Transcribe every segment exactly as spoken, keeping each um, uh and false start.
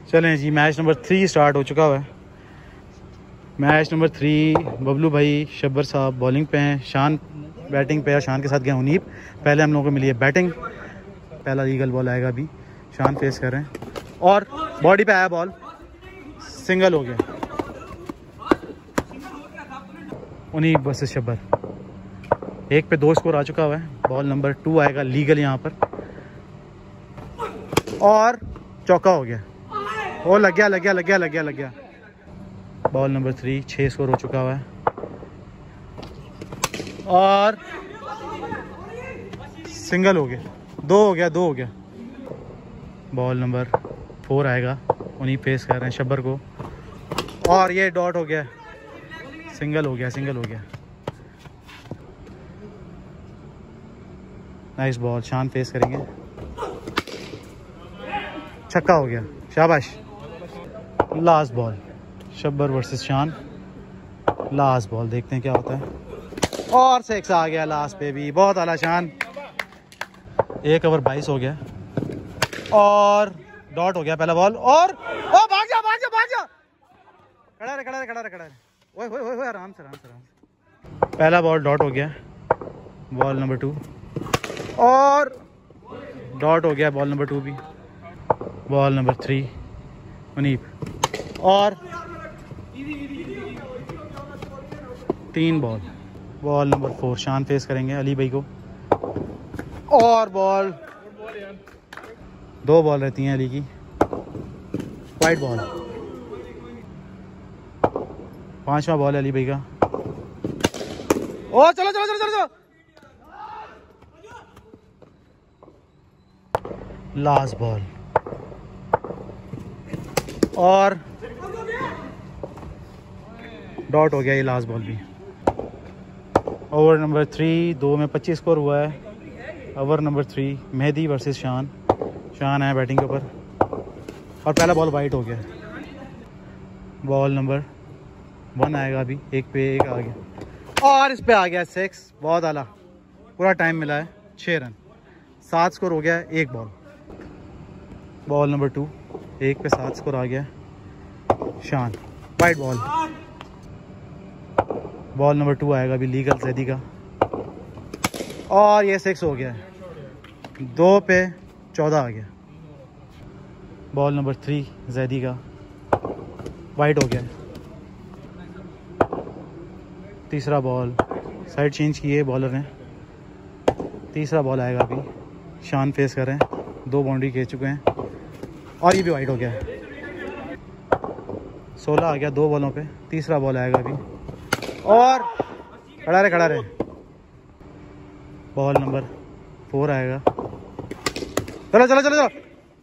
चलें जी, match number three start हो चुका हुआ है। मैच नंबर थ्री, बबलू भाई शब्बर साहब बॉलिंग पे हैं, शान बैटिंग पे है। शान के साथ गया उनीब। पहले हम लोगों को मिली है बैटिंग। पहला लीगल बॉल आएगा अभी, शान फेस कर रहे हैं और बॉडी पे आया बॉल, सिंगल हो गया। उनीब वर्सेस शब्बर, एक पे दो स्कोर आ चुका हुआ है। बॉल नंबर टू आएगा लीगल यहाँ पर और चौका हो गया। ओ लग गया लग गया लग गया लग गया लग गया। बॉल नंबर थ्री, छः स्कोर हो चुका हुआ है और सिंगल हो गया। दो हो गया दो हो गया। बॉल नंबर फोर आएगा, उन्हीं फेस कर रहे हैं शब्बर को और ये डॉट हो गया, सिंगल हो गया सिंगल हो गया। नाइस बॉल, शान फेस करेंगे, छक्का हो गया, शाबाश। Last ball, Shabbar versus Shan. Last ball देखते हैं क्या होता है और सिक्स आ गया लास्ट पे भी, बहुत आला शान। एक ओवर बाईस हो गया और डॉट हो गया पहला बॉल और ओ भाग जा भाग जा भाग जा, खड़ा रहे खड़ा रहे खड़ा रहे खड़ा रहे, ओए ओए ओए आराम से आराम से आराम से। पहला बॉल डॉट हो गया, बॉल नंबर टू और डॉट हो गया बॉल नंबर टू भी। बॉल नंबर थ्री मुनीब और तीन ball. Ball number four, Shan face करेंगे अली भाई को और बॉल, दो बॉल रहती हैं अली की, वाइट बॉल। पांचवा बॉल है अली भाई का। ओ चलो चलो चलो चलो चलो। लास्ट बॉल और डॉट हो गया ये लास्ट बॉल भी। ओवर नंबर थ्री, दो में पच्चीस स्कोर हुआ है। Over number three, Mehdi versus Shan. Shan है बैटिंग के ऊपर और पहला बॉल वाइट हो गया। बॉल नंबर वन आएगा अभी, एक पे एक आ गया और इस पे आ गया सिक्स, बहुत आला। पूरा टाइम मिला है छः रन, सात स्कोर हो गया एक बॉल। बॉल नंबर टू, एक पे सात स्कोर आ गया, Shan wide ball. Ball number two आएगा अभी लीगल जैदी का और ये सिक्स हो गया, दो पे चौदह आ गया। बॉल नंबर थ्री जैदी का, वाइट हो गया। तीसरा बॉल, साइड चेंज की है बॉलर ने। तीसरा बॉल आएगा अभी, शान फेस कर रहे हैं, दो बाउंड्री खेल चुके हैं और ये भी वाइट हो गया। सोलह आ गया दो बॉलों पे। तीसरा बॉल आएगा अभी और खड़ा रहे खड़ा रहे। बॉल नंबर फोर आएगा, चलो चलो चलो चलो।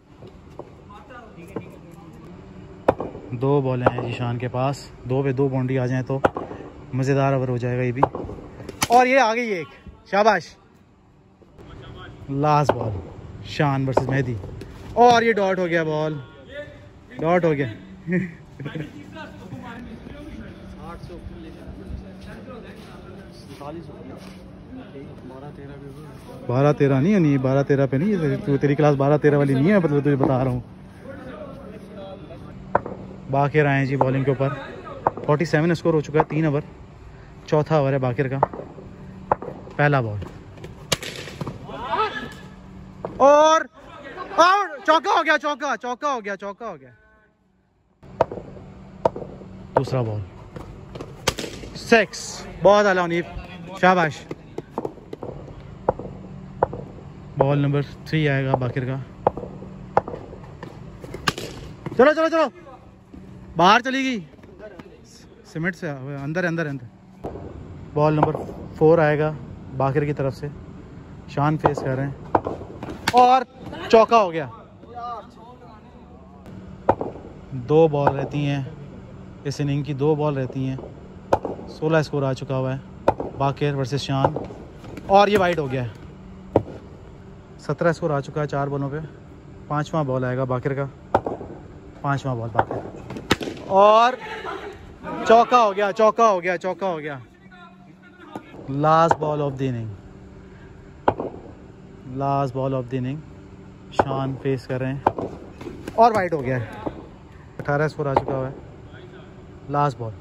दो बॉल हैं जी शान के पास, दो पे दो बाउंड्री आ जाए तो मज़ेदार ओवर हो जाएगा ये भी। और ये आ गई एक, शाबाश। Last ball, Shan versus Mehdi और ये डॉट हो गया, बॉल डॉट हो गया। बारह तेरह नहीं है, नहीं बारह तेरह पे नहीं है, तो तेरी क्लास बारह तेरह वाली नहीं है, मतलब तुझे बता रहा हूँ। बाकिर आए जी बॉलिंग के ऊपर। सैंतालीस स्कोर हो चुका है, तीन ओवर, चौथा ओवर है बाकिर का। पहला बॉल और आउट, चौका हो गया, चौका चौका हो गया चौका हो गया। दूसरा बॉल, सिक्स, बहुत आला उनीब, शाबाश। बॉल नंबर थ्री आएगा बाकिर का, चलो चलो चलो, बाहर चली गई सीमेंट से, अंदर अंदर अंदर। बॉल नंबर फोर आएगा बाकिर की तरफ से, शान फेस कर रहे हैं और चौका हो गया। दो बॉल रहती हैं इस इनिंग की, दो बॉल रहती हैं। सोलह स्कोर आ चुका हुआ है बाकिर वर्सेस शान और ये वाइट हो गया है। सत्रह स्कोर आ चुका है चार बॉलों पे। पांचवा बॉल आएगा बाकिर का, पांचवा बॉल बाकिर और चौका हो गया चौका हो गया चौका हो गया। Last ball of the inning, last ball of the inning, Shan face कर रहे हैं और वाइट हो गया है। अठारह स्कोर आ चुका हुआ है। Last ball.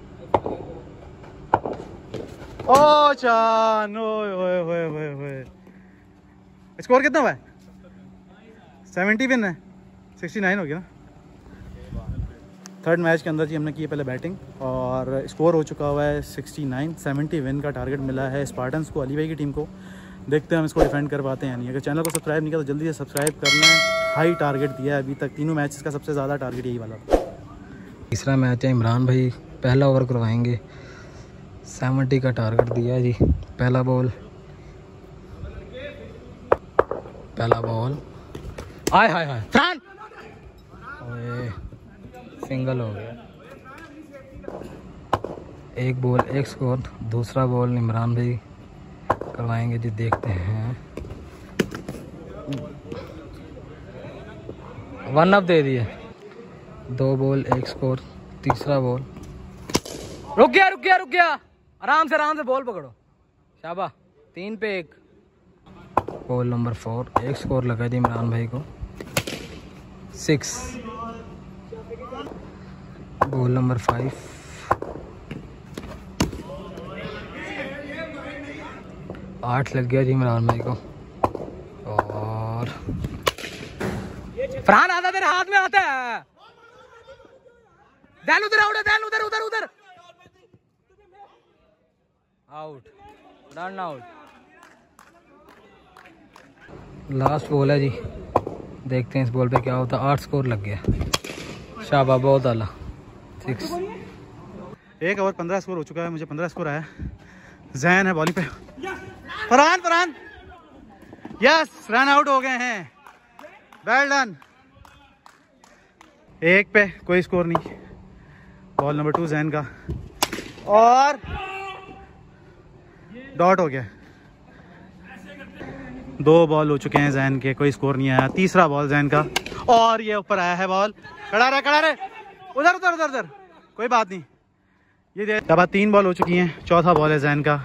ओ चान, ओए ओए ओए ओए ओए। स्कोर कितना हुआ है? सेवेंटी विन है, सिक्सटी नाइन हो गया ना। थर्ड मैच के अंदर जी हमने की पहले बैटिंग और स्कोर हो चुका हुआ है सिक्सटी नाइन। सेवेंटी विन का टारगेट मिला है स्पार्टन्स को, अली भाई की टीम को। देखते हैं हम इसको डिफेंड कर पाते हैं या नहीं। अगर चैनल को सब्सक्राइब नहीं किया तो जल्दी से सब्सक्राइब कर लें। हाई टारगेट दिया है अभी तक, तीनों मैचेस का सबसे ज़्यादा टारगेट यही वाला था। तीसरा मैच है, इमरान भाई पहला ओवर करवाएंगे। सेवेंटी का टारगेट दिया है जी। पहला बॉल, पहला बॉल, आय हाय हाय फ्रान, ओए सिंगल हो गया। एक बॉल एक स्कोर। दूसरा बॉल इमरान भाई करवाएंगे जी, देखते हैं। वन अप दे दिए। दो बॉल एक स्कोर। तीसरा बॉल, रुक गया रुक गया रुक गया, आराम से आराम से बॉल पकड़ो, शाबाश। तीन पे एक। बॉल नंबर फोर, एक स्कोर लगा जी इमरान भाई को, सिक्स। बॉल नंबर फाइव, आठ लग गया जी इमरान भाई को। और फरहान आता तेरे हाथ में आता है, दैन उधर आउट, दैन उधर उधर उधर out, run out. Last ball है जी, देखते हैं इस बॉल पे क्या होता है। आठ स्कोर लग गया, शाबाश, बहुत आला, सिक्स। एक ओवर पंद्रह स्कोर हो चुका है, मुझे पंद्रह स्कोर आया। जैन है बॉलिंग पे, Farhan Farhan yes, run out हो गए हैं, वेल डन। एक पे कोई स्कोर नहीं। बॉल नंबर टू जैन का और डॉट हो गया। दो बॉल हो चुके हैं जैन के, कोई स्कोर नहीं आया। तीसरा बॉल जैन का और ये ऊपर आया है बॉल। खड़ा रहे खड़ा रहे, उधर उधर उधर उधर, कोई बात नहीं। ये दे तब तीन बॉल हो चुकी हैं, चौथा बॉल है जैन का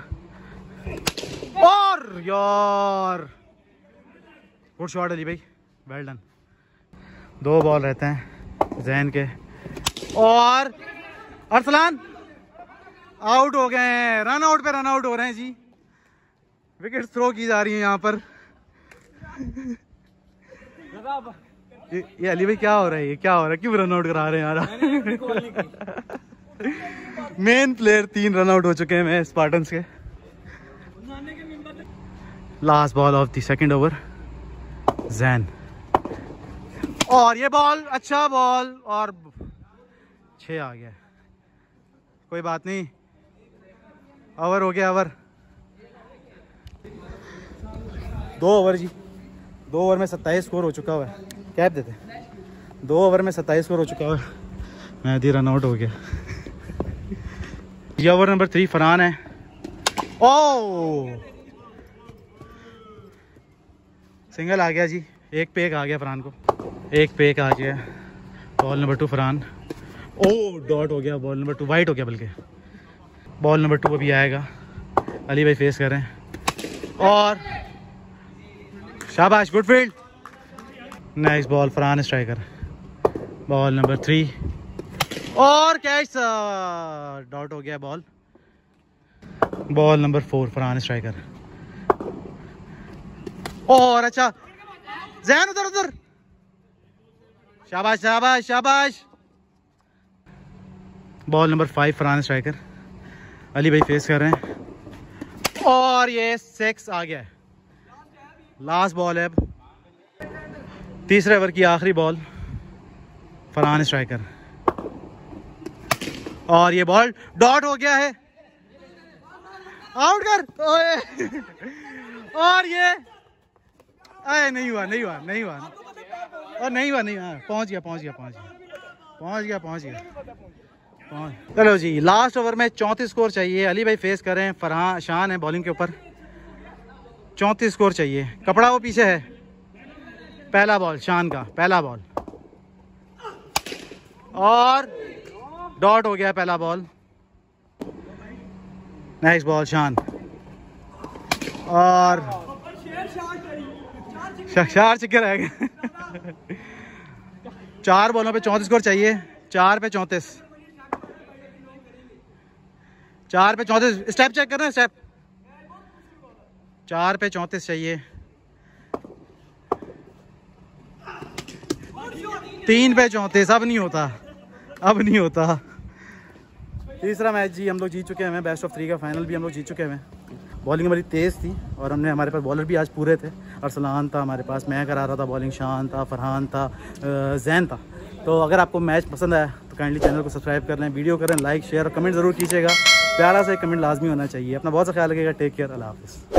और यार गुड शॉट अली भाई, वेल डन। दो बॉल रहते हैं जैन के और अरसलान आउट हो गए हैं। रन आउट पे रन आउट हो रहे हैं जी, विकेट थ्रो की जा रही है यहाँ पर। ये, ये अली भाई क्या हो रहा है, ये क्या हो रहा है, क्यों रन आउट करा रहे हैं यार? मेन प्लेयर तीन रन आउट हो चुके हैं मैं स्पार्टन्स के। Last ball of the second over, Jain और ये बॉल, अच्छा बॉल और छः आ गया। कोई बात नहीं, ओवर हो गया ओवर। दो ओवर जी, दो ओवर में सत्ताईस स्कोर हो चुका हुआ है। कैप देते, दो ओवर में सत्ताईस स्कोर हो चुका हुआ है। मैं दी रन आउट हो गया। ये ओवर नंबर थ्री फरहान है। ओ सिंगल आ गया जी, एक पे एक आ गया फरहान को, एक पे एक आ गया। बॉल नंबर टू फरहान, ओ डॉट हो गया। बॉल नंबर टू वाइट हो गया, बल्कि बॉल नंबर टू अभी आएगा। अली भाई फेस कर रहे हैं और शाबाश, good field. Next ball Farhan striker. Ball number three और कैच, डॉट हो गया ball. Ball number four Farhan striker और अच्छा जैन उधर उधर, शाबाश शाबाश शाबाश। Ball number five Farhan striker. Ali भाई फेस कर रहे हैं और ये सिक्स आ गया है। लास्ट बॉल है अब, तीसरे ओवर की आखिरी बॉल, फरहान स्ट्राइकर और ये बॉल डॉट हो गया है, आउट कर। ओए और ये अरे नहीं हुआ नहीं हुआ नहीं हुआ और नहीं हुआ नहीं हुआ, पहुंच गया पहुंच गया पहुंच गया पहुंच गया पहुंच गया पहुंच। चलो जी, लास्ट ओवर में चौंतीस स्कोर चाहिए। अली भाई फेस कर रहे हैं, फरहान शान है बॉलिंग के ऊपर। चौंतीस स्कोर चाहिए, कपड़ा वो पीछे है। पहला बॉल शान का, पहला बॉल और डॉट हो गया पहला बॉल। नेक्स्ट बॉल शान और चार चक्कर रह गए। चार बॉलों पे चौंतीस स्कोर चाहिए। चार पे चौंतीस, चार पे चौंतीस। स्टेप चेक करना, स्टेप। चार पे चौंतीस चाहिए। तीन पे चौंतीस। अब नहीं होता, अब नहीं होता। तीसरा मैच जी हम लोग जीत चुके हैं। बेस्ट ऑफ थ्री का फाइनल भी हम लोग जीत चुके हैं। बॉलिंग हमारी तेज़ थी और हमने, हमारे पास बॉलर भी आज पूरे थे। अरसलान था हमारे पास, मैं करा रहा था बॉलिंग, शान था, फरहान था, जैन था। तो अगर आपको मैच पसंद आया तो काइंडली चैनल को सब्सक्राइब कर लें, वीडियो करें, लाइक शेयर और कमेंट ज़रूर कीजिएगा। प्यारा सा एक कमेंट लाजमी होना चाहिए। अपना बहुत सा ख्याल रखिएगा। टेक केयर, अल्लाह हाफ़िज़।